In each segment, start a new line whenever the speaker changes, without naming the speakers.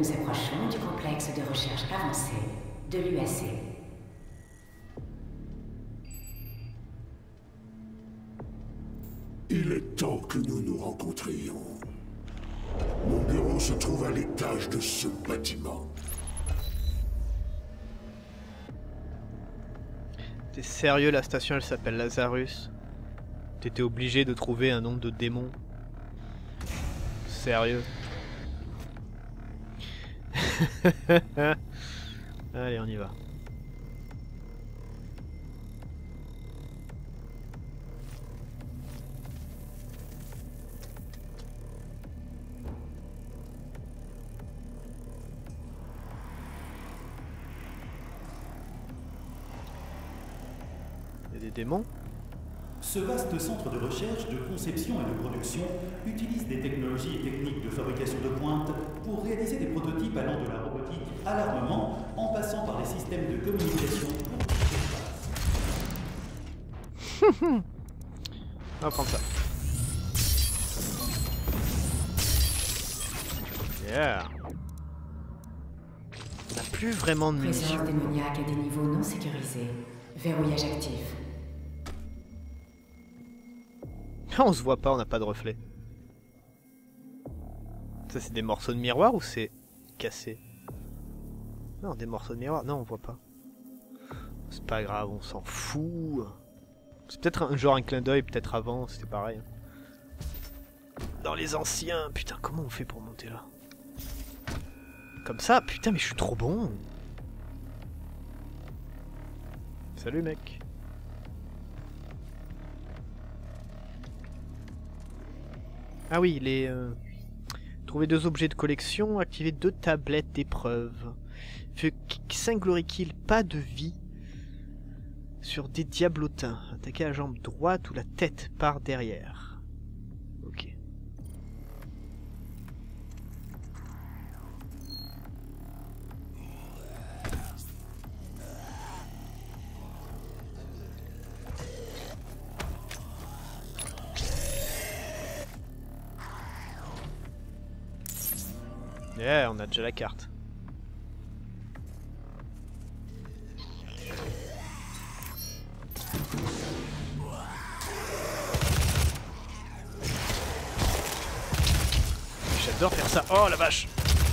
nous approchons du complexe de recherche avancée de l'UAC.
Il est temps que nous nous rencontrions. Mon bureau se trouve à l'étage de ce bâtiment.
T'es sérieux, la station elle s'appelle Lazarus? T'étais obligé de trouver un nom de démon? Sérieux? Allez, on y va. Il y a des démons?
Ce vaste centre de recherche, de conception et de production utilise des technologies et techniques de fabrication de pointe pour réaliser des prototypes allant de la robotique à l'armement, en passant par les systèmes de communication pour tout l'espace.
On va prendre ça. Yeah. On n'a plus vraiment de munitions.
Présence démoniaque à des niveaux non sécurisés. Verrouillage actif.
On se voit pas, on n'a pas de reflet. Ça c'est des morceaux de miroir ou c'est cassé? Non, des morceaux de miroir, non on voit pas. C'est pas grave, on s'en fout. C'est peut-être un genre un clin d'œil, peut-être avant c'était pareil. Dans les anciens, putain comment on fait pour monter là? Comme ça, putain mais je suis trop bon. Salut mec. Ah oui, les... Trouver 2 objets de collection, activer 2 tablettes d'épreuve. 5 glory kills, pas de vie. Sur des diablotins. Attaquer la jambe droite ou la tête par derrière. Ok. Yeah, on a déjà la carte. J'adore faire ça. Oh la vache!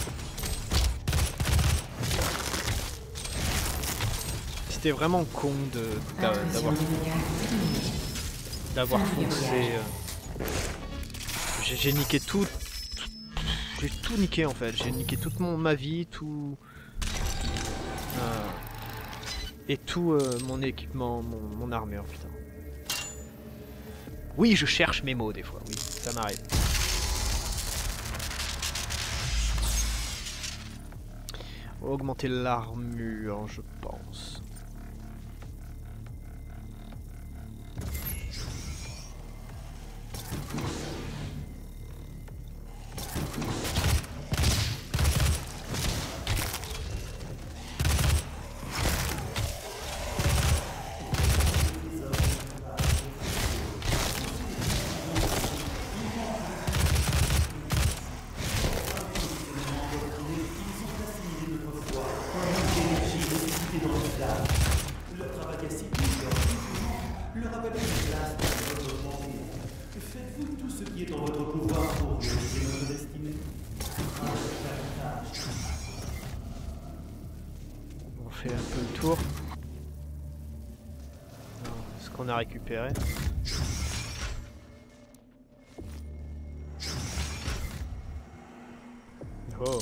C'était vraiment con d'avoir foncé. J'ai niqué tout. J'ai tout niqué en fait, j'ai niqué toute ma vie, tout... et tout mon équipement, mon armure, putain. Oui, je cherche mes mots des fois, oui, ça m'arrive. Augmenter l'armure, je pense.
Faites-vous tout ce qui est en votre pouvoir pour réaliser notre destinée?
On fait un peu le tour. Ce qu'on a récupéré. Oh.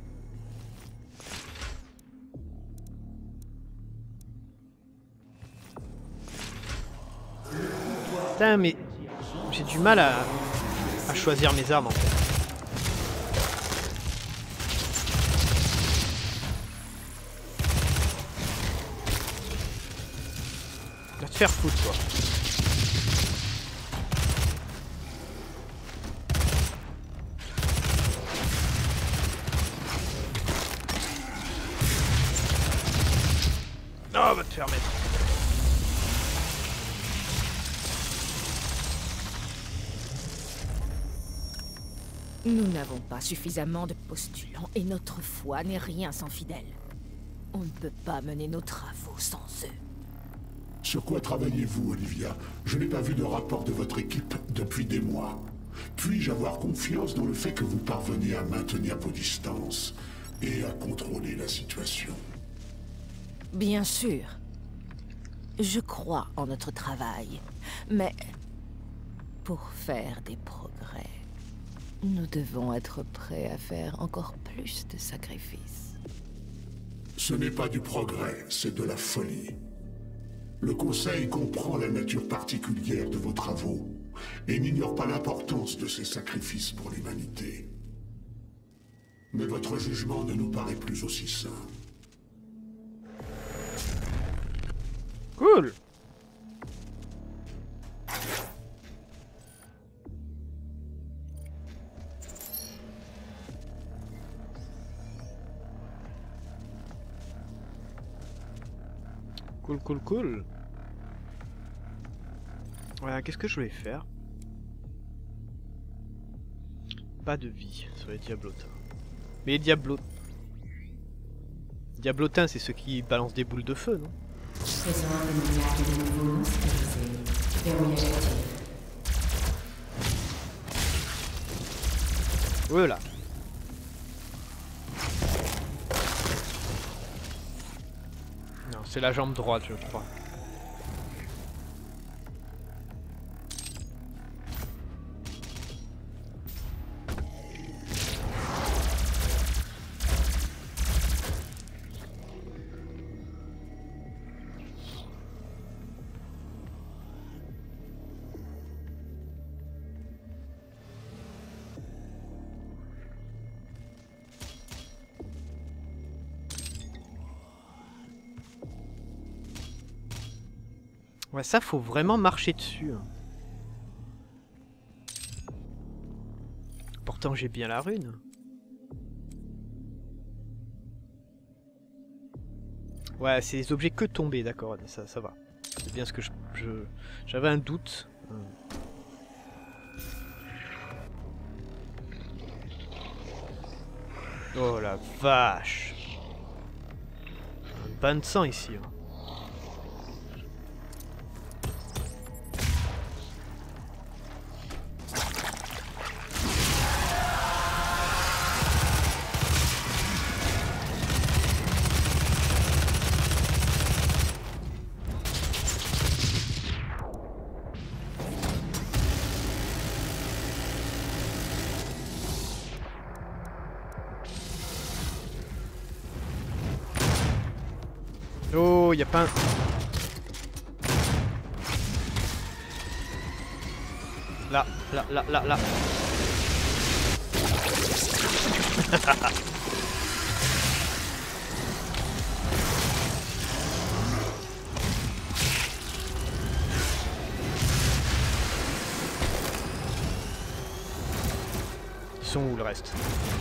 Putain mais j'ai du mal à choisir mes armes en fait. Va te faire foutre toi. Non, va te faire mettre.
Nous n'avons pas suffisamment de postulants et notre foi n'est rien sans fidèles. On ne peut pas mener nos travaux sans eux.
Sur quoi travaillez-vous, Olivia? Je n'ai pas vu de rapport de votre équipe depuis des mois. Puis-je avoir confiance dans le fait que vous parvenez à maintenir vos distances et à contrôler la situation?
Bien sûr. Je crois en notre travail, mais pour faire des progrès, nous devons être prêts à faire encore plus de sacrifices.
Ce n'est pas du progrès, c'est de la folie. Le Conseil comprend la nature particulière de vos travaux et n'ignore pas l'importance de ces sacrifices pour l'humanité. Mais votre jugement ne nous paraît plus aussi sain.
Cool. Cool, cool, cool. Voilà, qu'est-ce que je voulais faire? Pas de vie sur les diablotins. Mais les diablotins, c'est ceux qui balancent des boules de feu, non?
Présent immédiat de nouveau non sécurisé. Verrouillage actif.
Voilà. Non, c'est la jambe droite, je crois. Ouais, ça faut vraiment marcher dessus. Pourtant j'ai bien la rune. Ouais, c'est les objets que tombés, d'accord, ça va. C'est bien ce que j'avais un doute. Oh la vache. Un bain de sang ici. Hein. Oh, y a pas un... Là. Ils sont où le reste?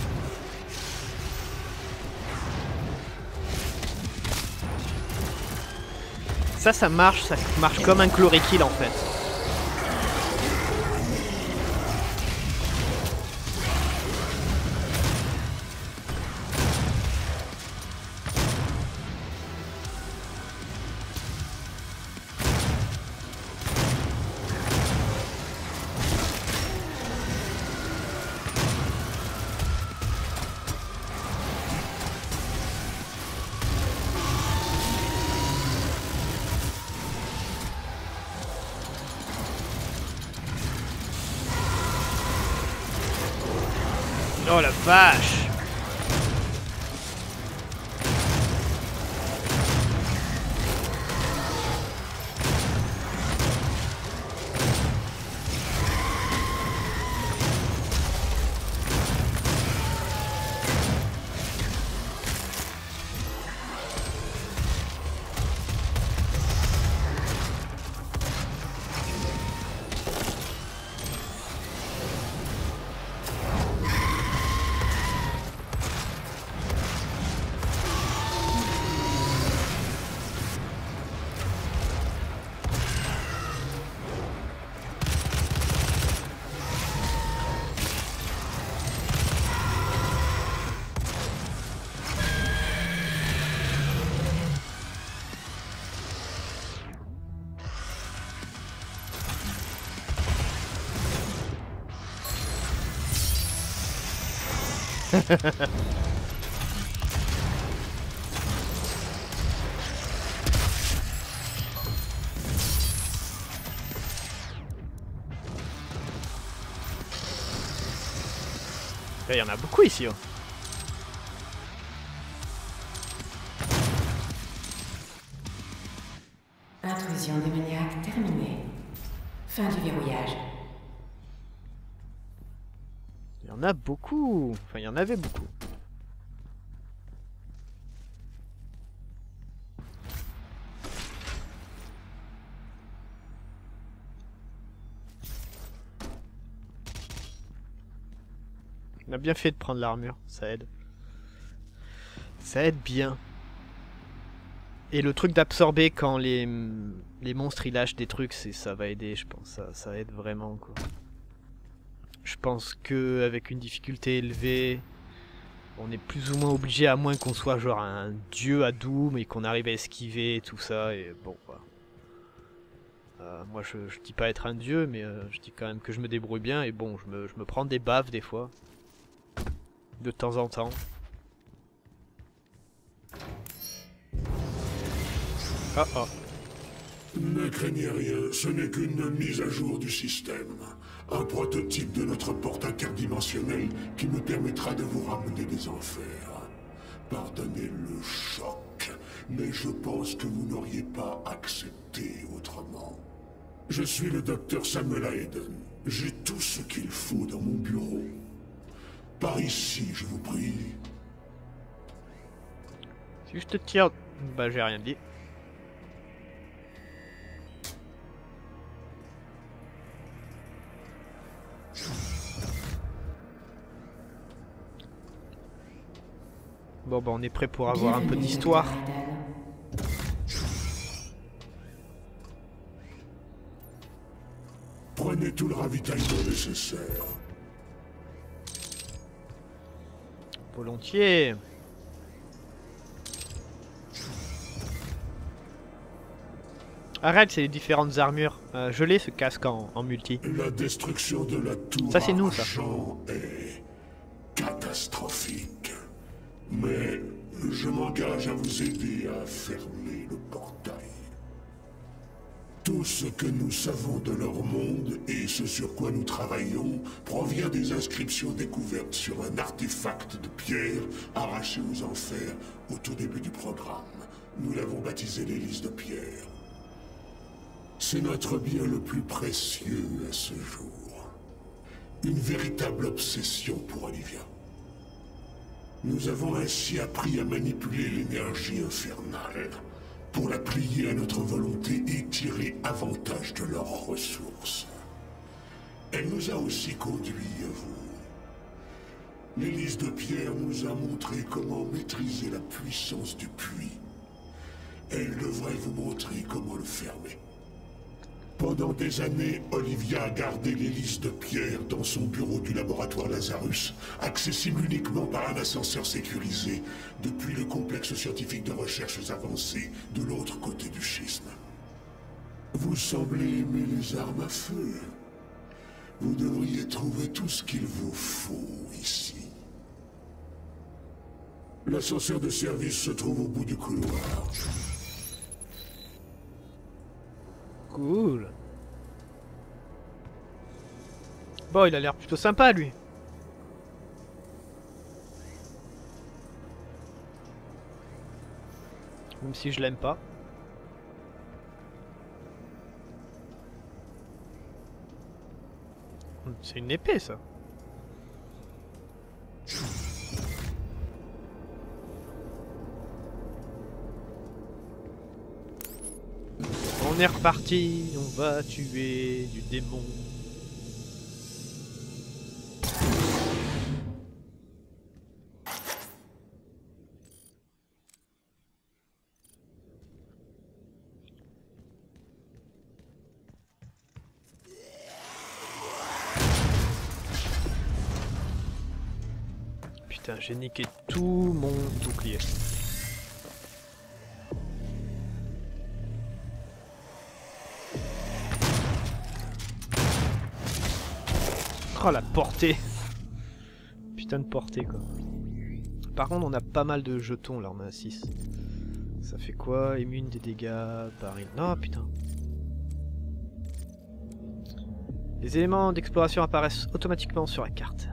Ça marche comme un chloroquine en fait. Oh la vache! Il y en a beaucoup ici. Hein.
Intrusion démoniaque terminée. Fin du verrouillage.
Il y en a beaucoup. Enfin, il y en avait beaucoup. On a bien fait de prendre l'armure, ça aide. Ça aide bien. Et le truc d'absorber quand les monstres ils lâchent des trucs, ça va aider, je pense. Ça aide vraiment, quoi. Je pense que avec une difficulté élevée, on est plus ou moins obligé, à moins qu'on soit genre un dieu à Doom et qu'on arrive à esquiver et tout ça. Et bon, voilà. Moi je dis pas être un dieu, mais je dis quand même que je me débrouille bien. Et bon, je me prends des baffes des fois. De temps en temps. Oh oh.
Ne craignez rien, ce n'est qu'une mise à jour du système. Un prototype de notre porte interdimensionnelle qui me permettra de vous ramener des enfers. Pardonnez le choc, mais je pense que vous n'auriez pas accepté autrement. Je suis le docteur Samuel Hayden. J'ai tout ce qu'il faut dans mon bureau. Par ici, je vous prie.
Si je te tire... Bah j'ai rien dit. Bon bah on est prêt pour avoir un peu d'histoire.
Prenez tout le ravitaillement nécessaire.
Volontiers. Arrête, c'est les différentes armures. Je l'ai ce casque en multi.
La destruction de la tour
Ça c'est nous ça.
Est catastrophique. Mais je m'engage à vous aider à fermer le portail. Tout ce que nous savons de leur monde et ce sur quoi nous travaillons provient des inscriptions découvertes sur un artefact de pierre arraché aux enfers au tout début du programme. Nous l'avons baptisé l'hélice de pierre. C'est notre bien le plus précieux à ce jour. Une véritable obsession pour Olivia. Nous avons ainsi appris à manipuler l'énergie infernale pour la plier à notre volonté et tirer avantage de leurs ressources. Elle nous a aussi conduits à vous. L'hélice de pierre nous a montré comment maîtriser la puissance du puits. Elle devrait vous montrer comment le fermer. Pendant des années, Olivia a gardé l'hélice de pierre dans son bureau du laboratoire Lazarus, accessible uniquement par un ascenseur sécurisé, depuis le complexe scientifique de recherches avancées de l'autre côté du schisme. Vous semblez aimer les armes à feu. Vous devriez trouver tout ce qu'il vous faut ici. L'ascenseur de service se trouve au bout du couloir.
Cool. Bon, il a l'air plutôt sympa, lui. Même si je l'aime pas. C'est une épée, ça. On est reparti, on va tuer du démon. Putain, j'ai niqué tout mon bouclier. Oh la portée. Putain de portée quoi. Par contre, on a pas mal de jetons là, on a 6. Ça fait quoi? Immune des dégâts, baril. Non, putain. Les éléments d'exploration apparaissent automatiquement sur la carte.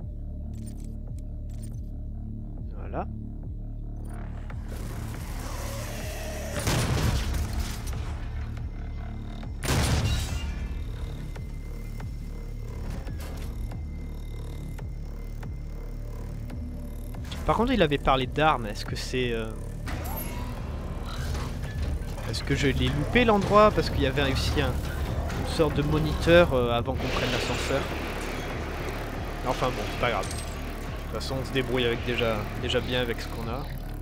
Voilà. Par contre, il avait parlé d'armes. Est-ce que c'est... Est-ce que je l'ai loupé l'endroit? Parce qu'il y avait aussi une sorte de moniteur avant qu'on prenne l'ascenseur. Enfin bon, c'est pas grave. De toute façon, on se débrouille avec déjà bien avec ce qu'on a.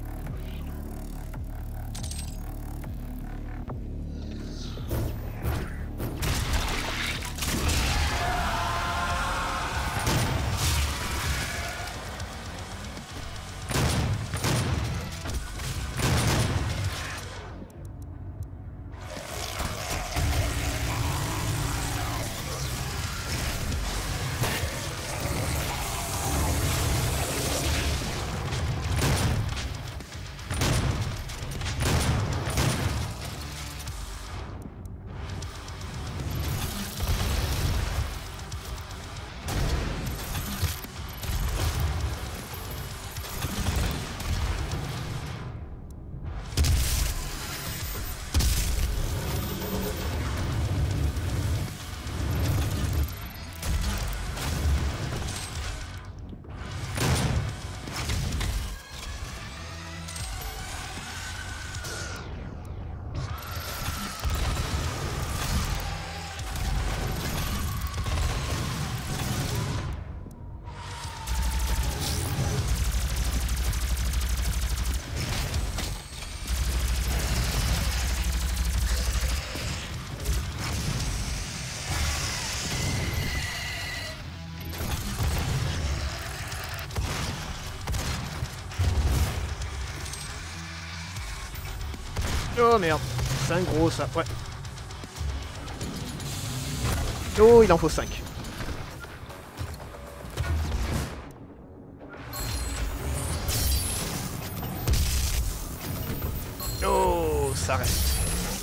Oh merde, c'est un gros ça, ouais. Oh, il en faut 5. Oh, ça reste.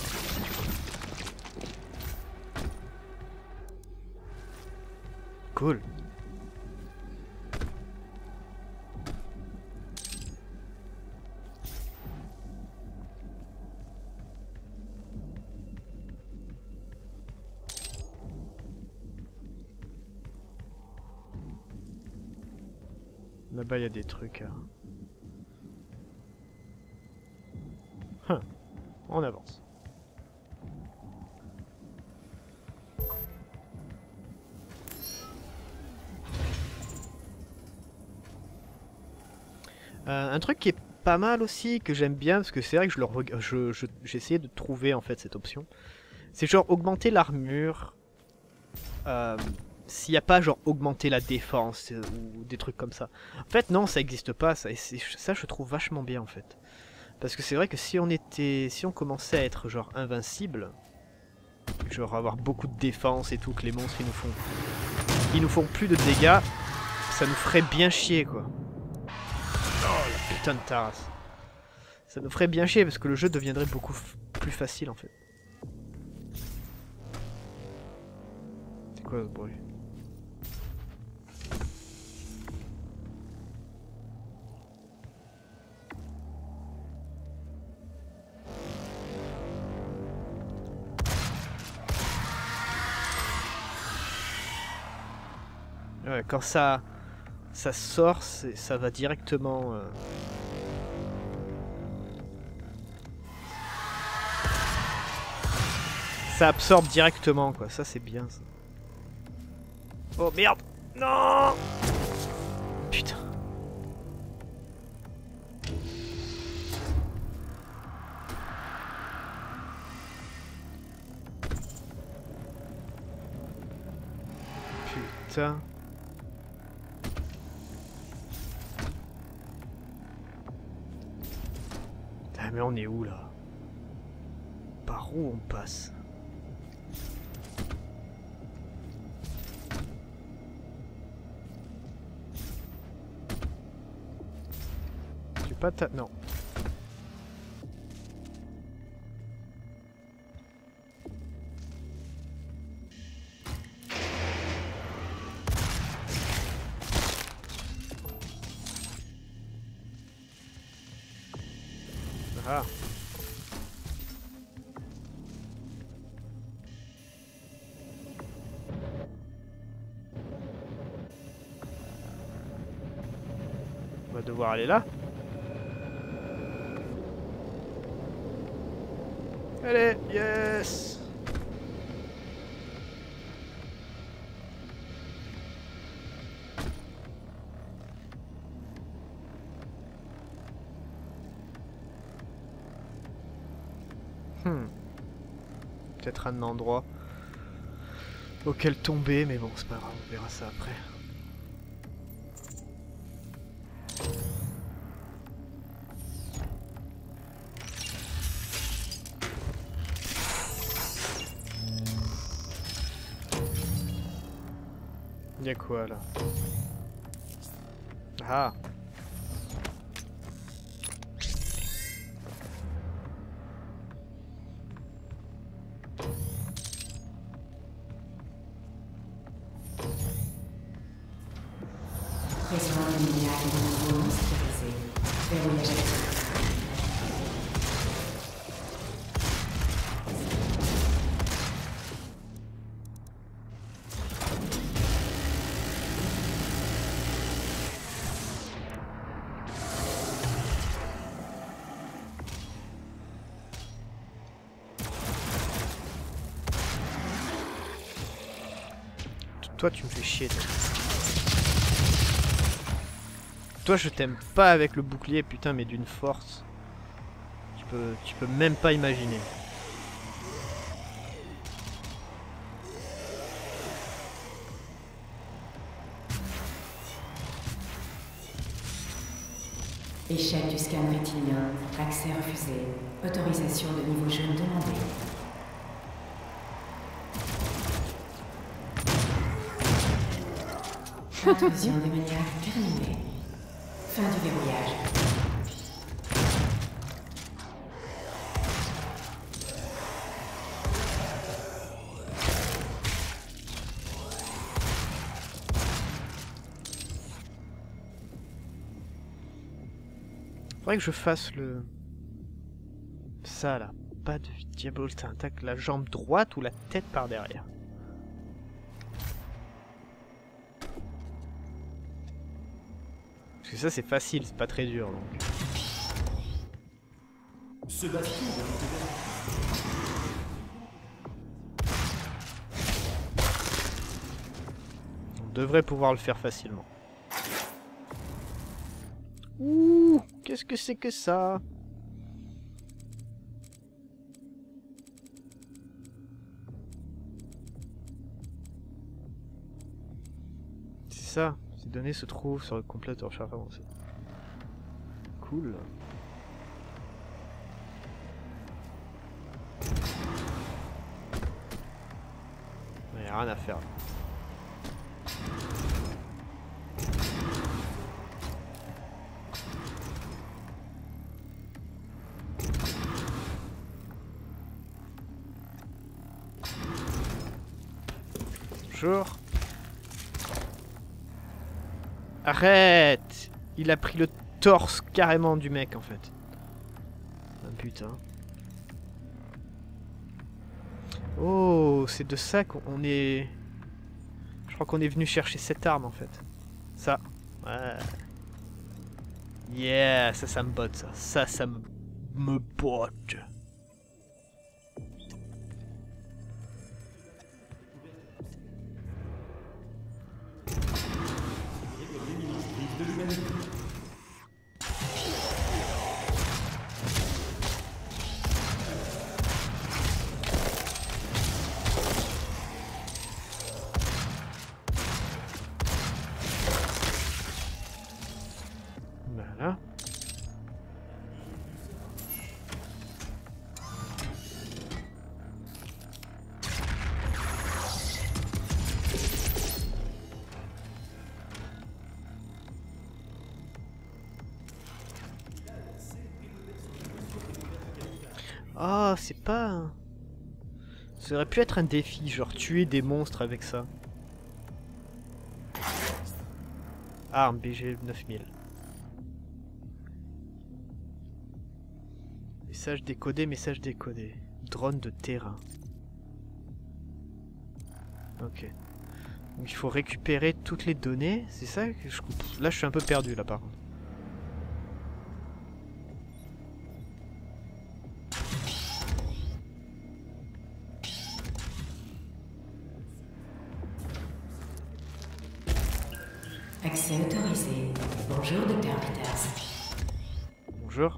Cool. Là-bas, il y a des trucs. On avance. Un truc qui est pas mal aussi, que j'aime bien, parce que c'est vrai que j'ai essayé de trouver en fait cette option. C'est genre augmenter l'armure. S'il n'y a pas genre augmenter la défense ou des trucs comme ça. En fait non, ça n'existe pas, ça, et ça je trouve vachement bien en fait. Parce que c'est vrai que si on commençait à être genre invincible, genre avoir beaucoup de défense et tout, que les monstres ils nous font plus de dégâts, ça nous ferait bien chier quoi. Oh la putain de tarasse. Ça nous ferait bien chier parce que le jeu deviendrait beaucoup plus facile en fait. C'est quoi ce bruit? Ouais, quand ça sort, ça va directement... Ça absorbe directement, quoi. Ça, c'est bien, ça. Oh, merde! Non! Putain. Putain. Ah, mais on est où, là? Par où on passe? pas ta... Non. Ah. On va devoir aller là. Allez, yes. Peut-être un endroit auquel tomber, mais bon, c'est pas grave, on verra ça après. Il y a quoi là? Ah!
Présent de milliards de nouveaux non sécurisés. Verrouillage actif.
Toi, tu me fais chier. Toi, je t'aime pas avec le bouclier, putain, mais d'une force. Tu peux même pas imaginer.
Échec du scan rétinien. Accès refusé. Autorisation de niveau jaune demandée. Intrusion démoniaque terminée. Fin du verrouillage.
Faudrait que je fasse le... Ça là. Pas de Diablo, ça attaque la jambe droite ou la tête par derrière. Parce que ça c'est facile, c'est pas très dur donc.
Ce bastion va nous aider.
On devrait pouvoir le faire facilement. Ouh, qu'est-ce que c'est que ça? C'est ça. Ces données se trouvent sur le complet de recherche avancée. Cool. Il n'y a rien à faire. Bonjour. Arrête! Il a pris le torse carrément du mec en fait. Ah, putain. Oh, c'est de ça qu'on est... Je crois qu'on est venu chercher cette arme en fait. Ça. Ouais. Yeah, ça me botte ça. Ça me botte. Voilà. Ah, c'est pas... Ça aurait pu être un défi, genre tuer des monstres avec ça. Arme BG 9000. Message décodé, message décodé. Drone de terrain. Ok. Donc il faut récupérer toutes les données, c'est ça que je coupe. Là je suis un peu perdu là par contre.
Accès autorisé. Bonjour, Dr. Peters.
Bonjour.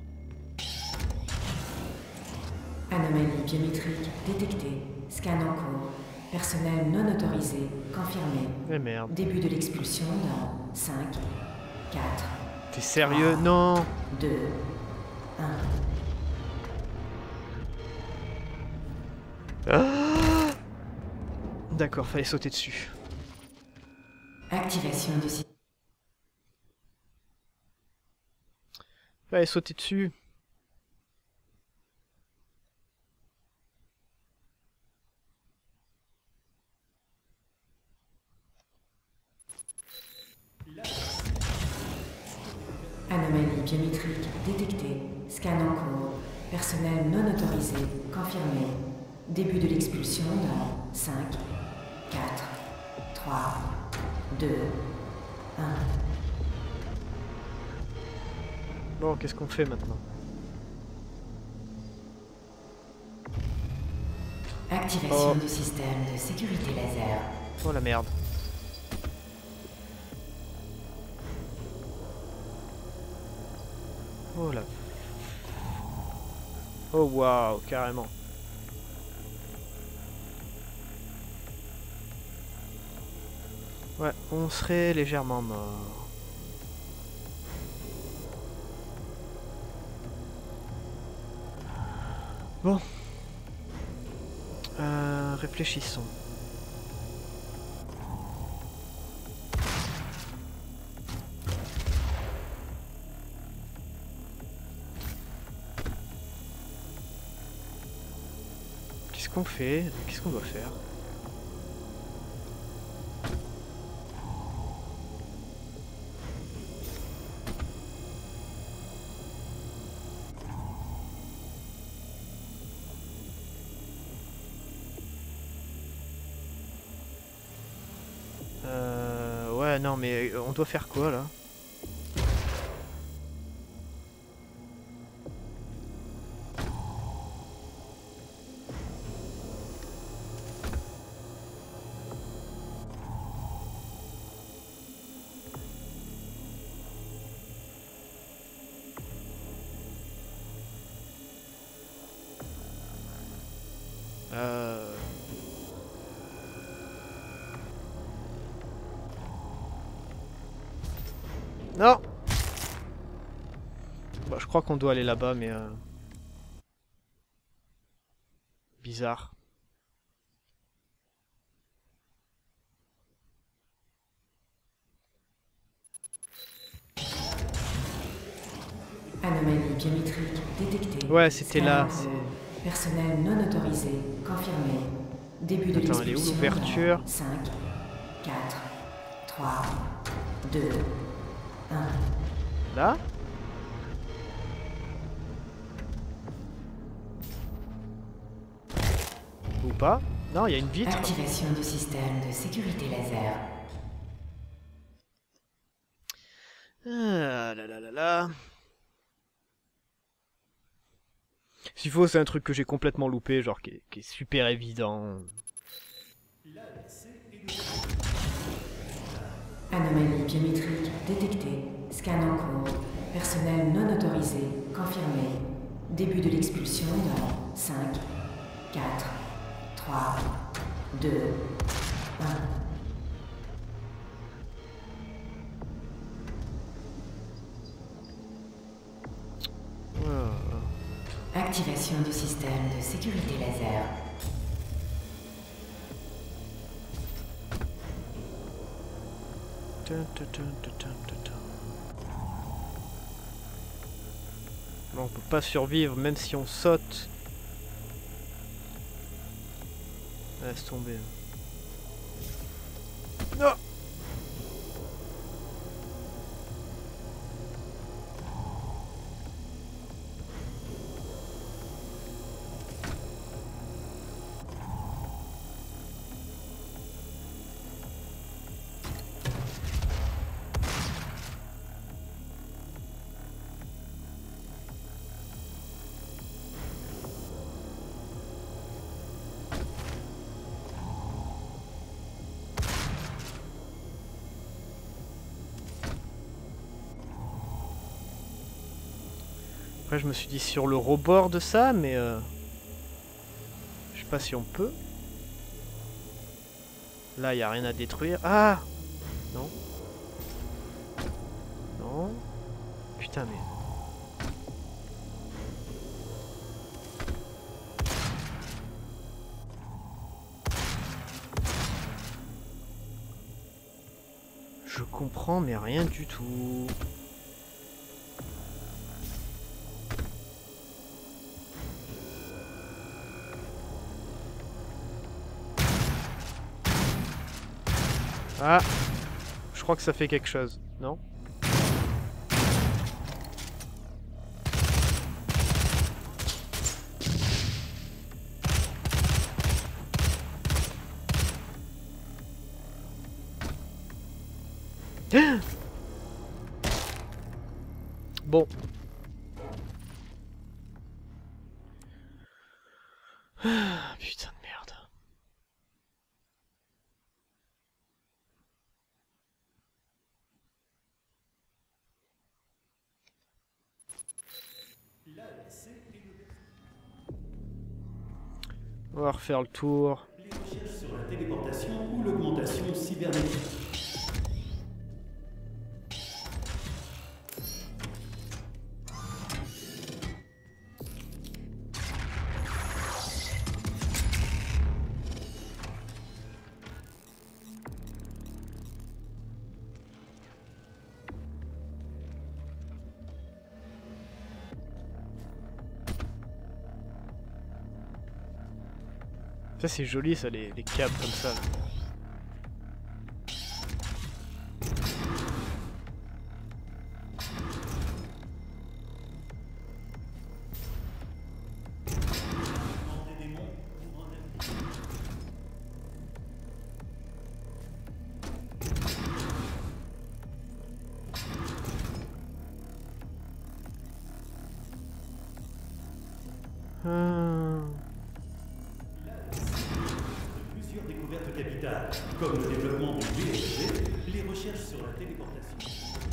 Anomalie biométrique détectée. Scan en cours. Personnel non autorisé confirmé.
Mais merde.
Début de l'expulsion dans 5, 4,
T'es sérieux? Non.
2, 1.
Ah, d'accord, fallait sauter dessus.
Activation du système.
Fallait sauter dessus.
Anomalie biométrique détectée. Scan en cours. Personnel non autorisé confirmé. Début de l'expulsion dans 5, 4, 3, 2, 1.
Bon, qu'est-ce qu'on fait maintenant?
Activation
Oh.
du système de sécurité laser.
Oh la merde. Oh la... Oh waouh, carrément. Ouais, on serait légèrement mort. Bon. Réfléchissons. Qu'est-ce qu'on fait? Qu'est-ce qu'on doit faire? Ouais, non, mais on doit faire quoi là? Non! Bah, je crois qu'on doit aller là-bas, mais... Bizarre.
Anomalie biométrique détectée.
Ouais, c'était
Scan
là.
en cours. Personnel non autorisé confirmé. Début de
Attends, elle est où
l'expulsion
l'ouverture?
dans 5, 4, 3, 2, 1.
Là? Ou pas? Non, il y a une vitre.
Activation du système de sécurité laser.
Ah là là là là. S'il faut, c'est un truc que j'ai complètement loupé, genre qui est super évident.
Anomalie biométrique détectée. Scan en cours. Personnel non autorisé confirmé. Début de l'expulsion dans 5, 4, 3, 2, 1. Activation du système de sécurité laser.
Bon, on peut pas survivre même si on saute Laisse tomber. Non. Après je me suis dit sur le rebord de ça, mais je sais pas si on peut. Là il n'y a rien à détruire. Ah non. Non. Putain mais... Je comprends mais rien du tout. Ah, je crois que ça fait quelque chose, non? Bon. Ah, putain de merde. On va refaire le tour.
Les recherches sur la téléportation ou l'augmentation cybernétique.
Ça c'est joli ça, les câbles comme ça. Là.
Plusieurs découvertes capitales, comme le développement du VLG, les recherches sur la téléportation.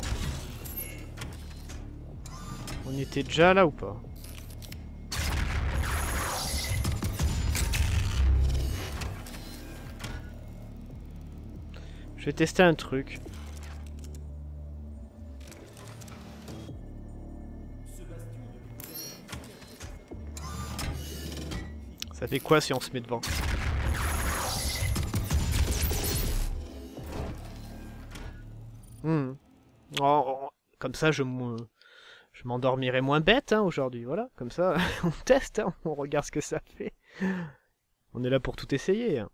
On était déjà là ou pas? Je vais tester un truc. Ça fait quoi si on se met devant? Comme ça je m'endormirai moins bête hein, aujourd'hui. Voilà, comme ça on teste, hein, on regarde ce que ça fait. On est là pour tout essayer. Hein.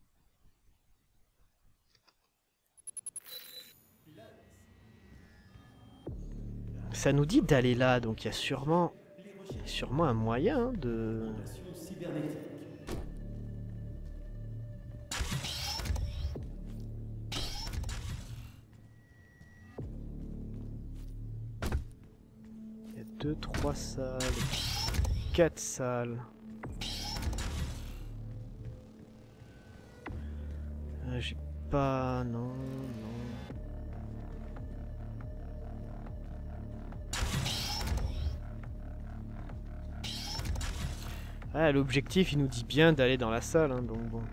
Ça nous dit d'aller là, donc il y a sûrement un moyen hein, de... Il y a 2, 3 salles, 4 salles. J'ai pas... non. Ah, l'objectif, il nous dit bien d'aller dans la salle, hein, donc bon.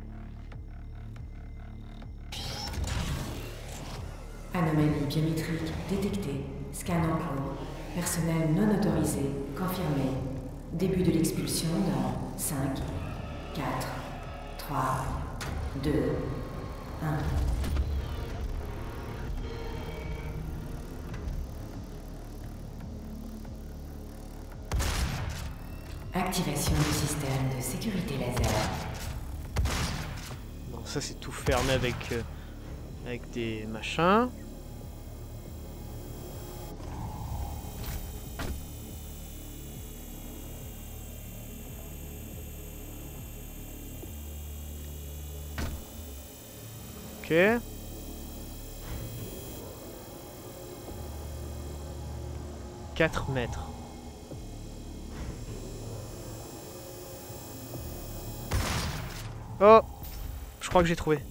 Anomalie biométrique détectée. Scan en cours. Personnel non autorisé confirmé. Début de l'expulsion dans 5, 4, 3, 2, 1. Activation du système de sécurité laser.
Ça c'est tout fermé avec des machins. Ok. « 4 mètres. Oh! Je crois que j'ai trouvé.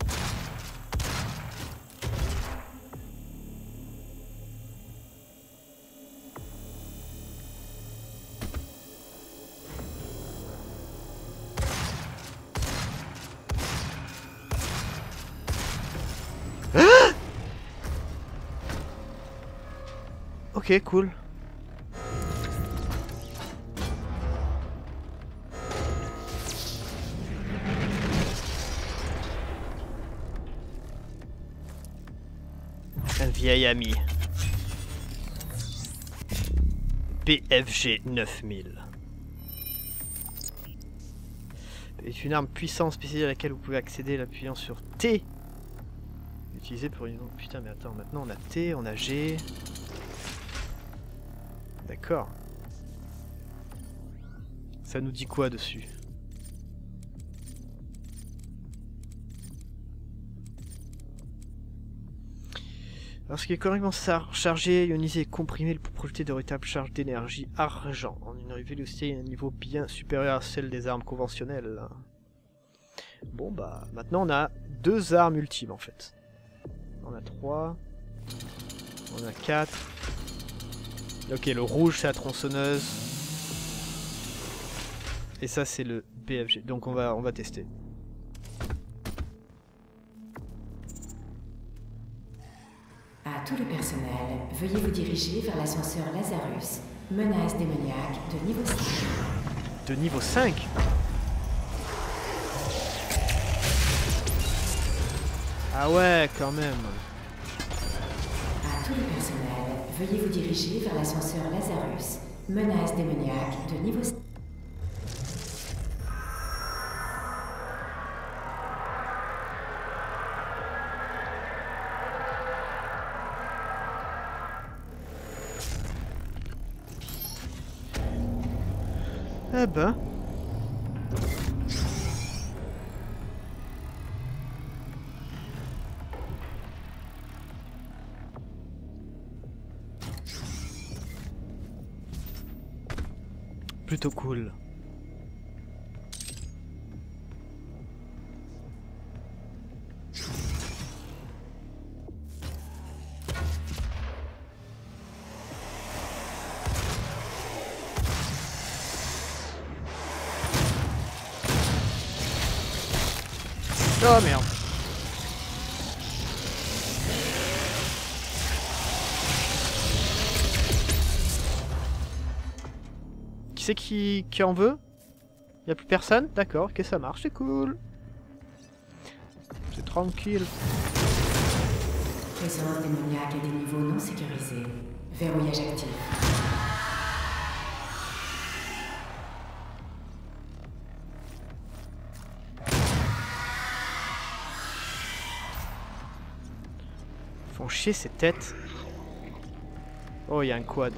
Ok, cool. Un vieil ami. BFG 9000. C'est une arme puissante spécialisée à laquelle vous pouvez accéder en appuyant sur T. Utilisée pour une... Putain mais attends, maintenant on a T, on a G. D'accord. Ça nous dit quoi dessus? Lorsqu'il est correctement chargé, ionisé et comprimé, il peut projeter de véritables charges d'énergie argent en une vélocité à un niveau bien supérieur à celle des armes conventionnelles. Bon bah, maintenant on a 2 armes ultimes en fait. On a 3. On a 4. Ok, le rouge c'est la tronçonneuse. Et ça c'est le BFG. Donc on va tester.
À tout le personnel, veuillez vous diriger vers l'ascenseur Lazarus, menace démoniaque de niveau 5.
De niveau 5? Ah ouais, quand même.
À tout le personnel, veuillez vous diriger vers l'ascenseur Lazarus, menace démoniaque de niveau 5.
Eh ben. Plutôt cool. Oh merde. Qui c'est qui en veut? Y'a plus personne? D'accord, ok ça marche, c'est cool. C'est tranquille.
Présence démoniaque à des niveaux non sécurisés. Verrouillage actif.
Font chier ces têtes. Oh, il y a un quad.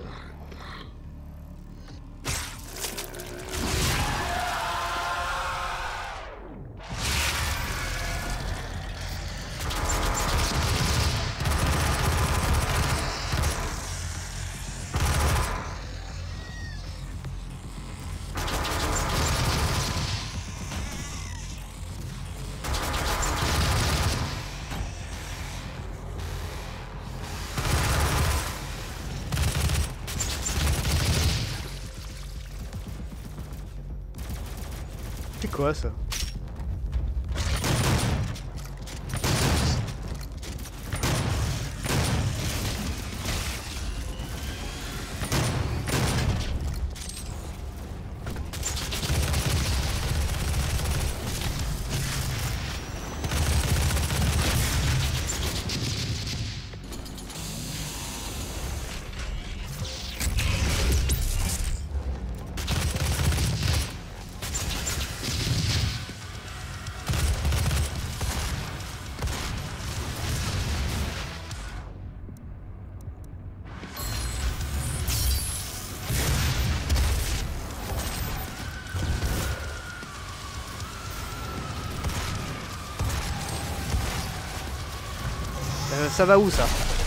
C'est quoi ça? Ça va où ça?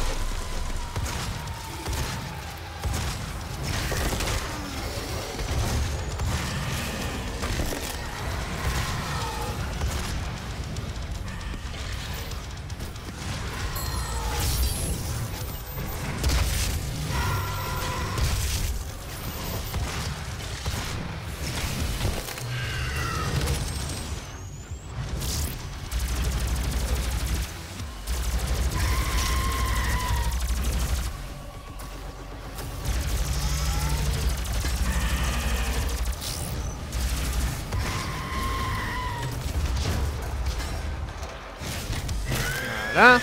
Voilà.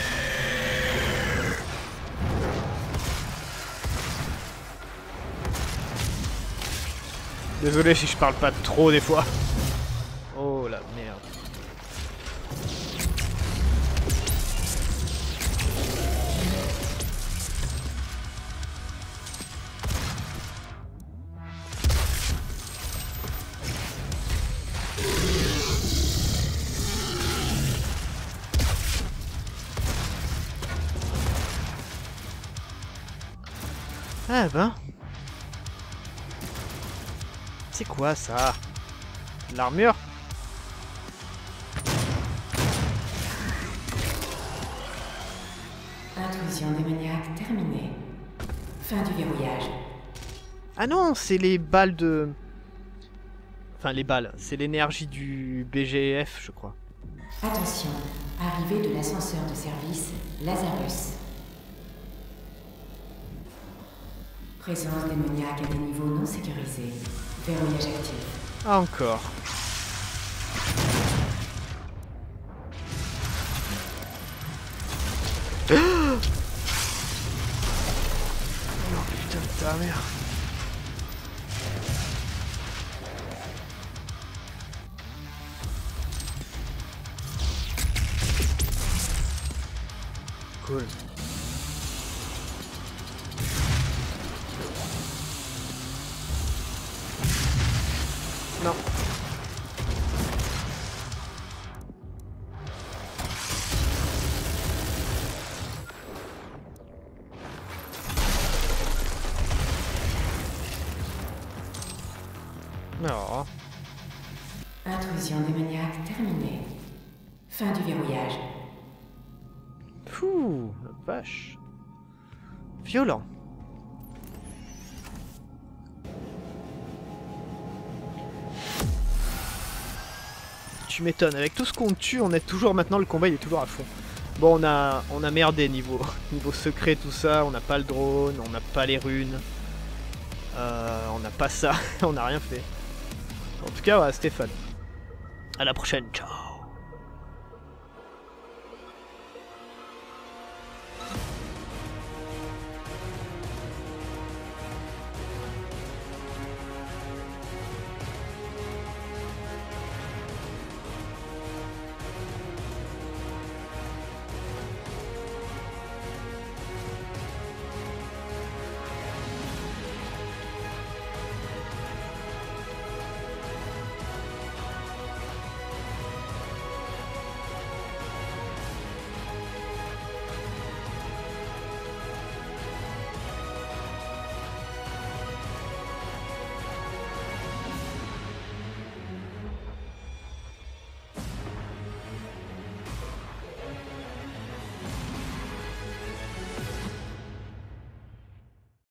Désolé si je parle pas trop des fois. Oh la merde. Ah ben. C'est quoi ça? L'armure?
Intrusion démoniaque terminée. Fin du verrouillage.
Ah non, c'est les balles de... Enfin les balles, c'est l'énergie du BGF je crois.
Attention, arrivée de l'ascenseur de service Lazarus. Présence démoniaque à des niveaux non sécurisés. Verrouillage actif.
Ah, encore. Oh putain de ta mère. Cool. Non. Non.
Intrusion démoniaque terminée. Fin du verrouillage.
Fouh, la vache. Violent. Tu m'étonnes, avec tout ce qu'on tue, on est toujours maintenant, le combat il est toujours à fond. Bon, on a merdé niveau secret, tout ça, on n'a pas le drone, on n'a pas les runes, on n'a pas ça, on n'a rien fait. En tout cas, ouais, c'était fun. À la prochaine, ciao.